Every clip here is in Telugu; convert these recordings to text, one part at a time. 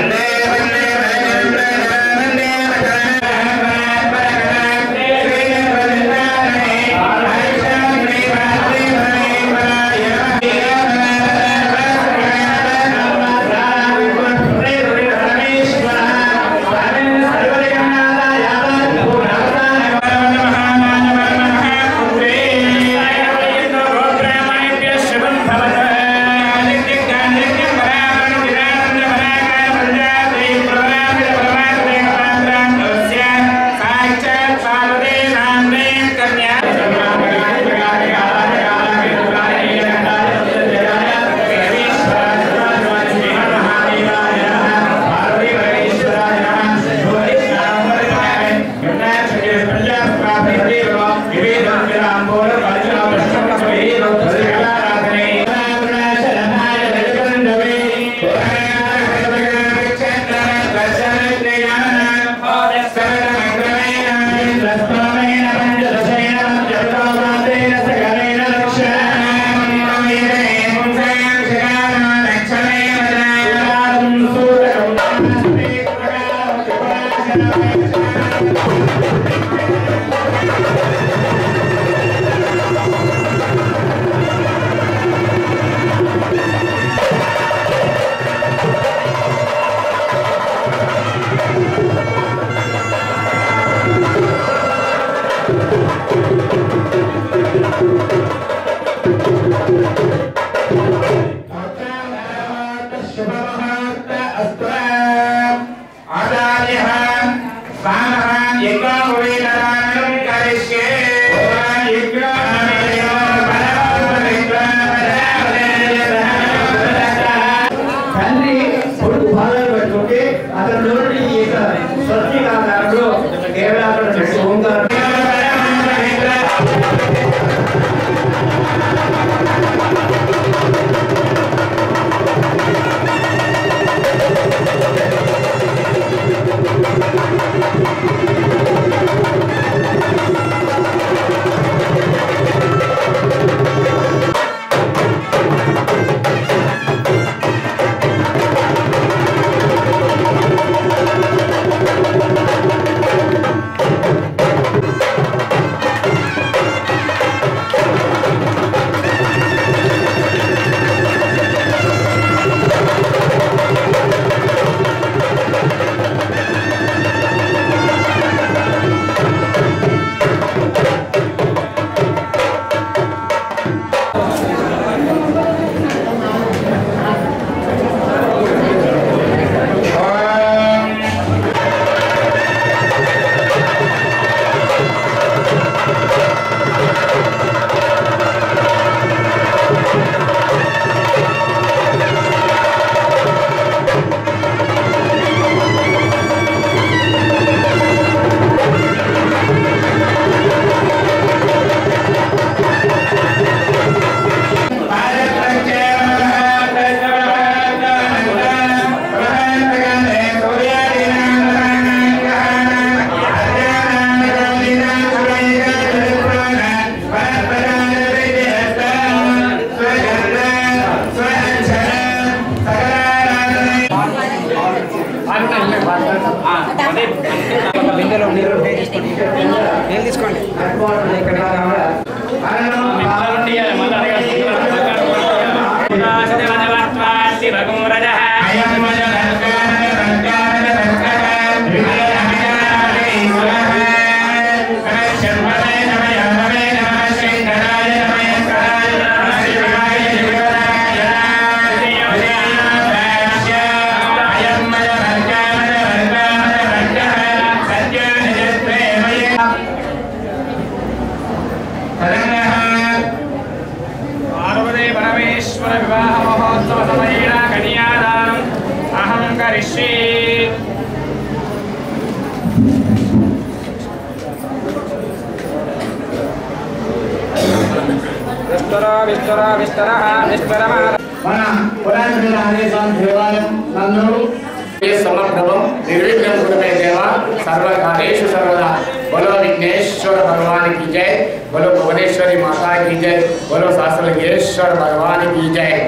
सर्वकार्येषु सर्वदा बोलो विघ्नेश्वर भगवान की जय, बोलो भुवनेश्वरी माता की जय, बोलो शास्त्रलिंगेश्वर भगवान की जय।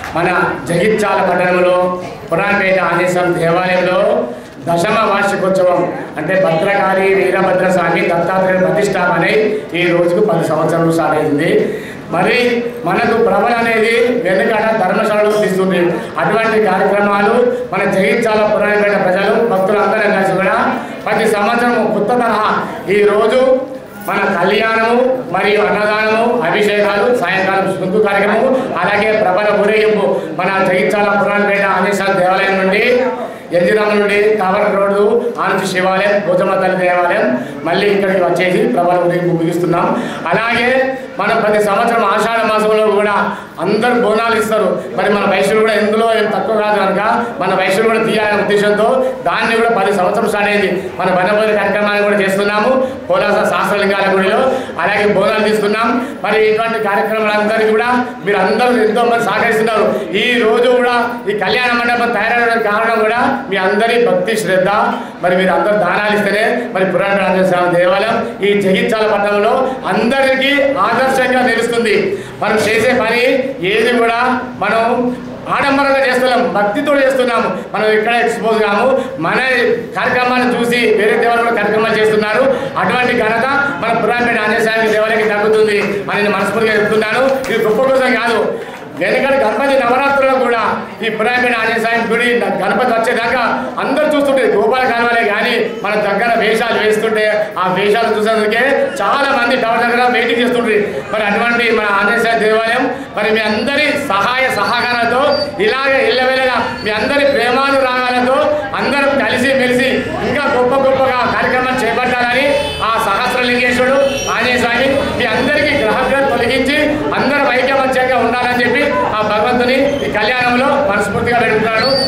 మన జగిత్యాల పట్టణంలో పురాణపేట ఆంజనేయ స్వామి దేవాలయంలో దశమ వార్షికోత్సవం అంటే భద్రకాళి వీరభద్ర స్వామి దత్తాత్రేయ ప్రతిష్టాపన ఈ రోజుకు 10 సంవత్సరాలు స్టార్ట్ అయింది. మరి మనకు ప్రభలు అనేది వెనుకట ధర్మశాలలో తీస్తుంది. అటువంటి కార్యక్రమాలు మన జగిత్యాల పురాణపేట ప్రజలు భక్తులందరం కలిసి కూడా ప్రతి సంవత్సరం కొత్త తరహా ఈరోజు మన కళ్యాణము మరియు అన్నదానము అభిషేకాలు సాయంకాలం శుద్ధు కార్యక్రమము అలాగే ప్రభల ఊరేగింపు మన జగిత్యాల పురాణపేట ఆంజనేయ స్వామి దేవాలయం నుండి ఎన్జిరామ నుండి కవర్ రోడ్డు ఆనంద శివాలయం గౌతమ తల్లి దేవాలయం మళ్ళీ ఇక్కడికి వచ్చేసి ప్రభల ఊరేగింపు ముగిస్తున్నాం. అలాగే మనం ప్రతి సంవత్సరం ఆషాఢ మాసంలో కూడా అందరు బోనాలు ఇస్తారు. మరి మన వైశ్యులు కూడా ఎందులో ఏం తక్కువ కాదు కనుక మన వైశ్యులు కూడా తీయాలనే ఉద్దేశంతో దాన్ని కూడా 10 సంవత్సరం స్టార్ట్ అయింది. మన వనపల్లి కార్యక్రమాన్ని కూడా చేస్తున్నాము పోలాస శాస్త్రలింగాల గుడిలో. అలాగే బోనాలు తీసుకున్నాం. మరి ఇటువంటి కార్యక్రమాలందరికీ కూడా మీరు అందరూ ఎంతో మంది సహకరిస్తున్నారు. ఈ రోజు కూడా ఈ కళ్యాణ మండపం తయారవడానికి కారణం కూడా మీ అందరి భక్తి శ్రద్ధ. మరి మీరు అందరూ దానాలు ఇస్తేనే మరి పురాణపేట ఆంజనేయ స్వామి దేవాలయం ఈ జగిత్యాల పట్టణంలో అందరికీ ఆదర్శంగా నిలుస్తుంది. మనం చేసే పని ఏది కూడా మనం ఆడంబరంగా చేస్తున్నాం, భక్తితో చేస్తున్నాము. మనం ఇక్కడ ఎక్స్పోజ్ కాము. మన కార్యక్రమాలను చూసి వేరే దేవాలయం కూడా కార్యక్రమాలు చేస్తున్నారు. అటువంటి ఘనత మన పురాణపేట ఆంజనేయ స్వామి దేవాలయానికి తగ్గుతుంది అని నేను మనస్ఫూర్తిగా చెప్తున్నాను. ఇది గొప్ప కోసం కాదు. వెనుకటి గణపతి నవరాత్రుల్లో కూడా ఈ పురాణపేట ఆంజనేయ స్వామి గుడి గణపతి వచ్చేదాకా అందరూ చూస్తుంటే గోపాల కాలువలే కానీ మన దగ్గర వేషాలు వేస్తుంటే ఆ వేషాలు చూసేందుకే చాలా మంది టవర్ దగ్గర వెయిటింగ్ చేస్తుంటారు. మరి అటువంటి మన ఆంజనేయ స్వామి దేవాలయం మరి మీ అందరి సహాయ సహకారాలతో ఇలాగే ఇళ్ళవేళగా మీ అందరి ప్రేమానురాగాలతో అందరం కలిసి మెలిసి ఇంకా గొప్పగా కార్యక్రమాలు చేపట్టాలని ఆ సహస్రలింగేశ్వరుడు ఆంజనేయ స్వామి మీ అందరికీ గ్రహగ్రహం తొలగించి అందరూ ఐక్యమత్యంగా ఉండాలని చెప్పి ఆ భగవంతుని ఈ కళ్యాణంలో మనస్ఫూర్తిగా పెడుతున్నాడు.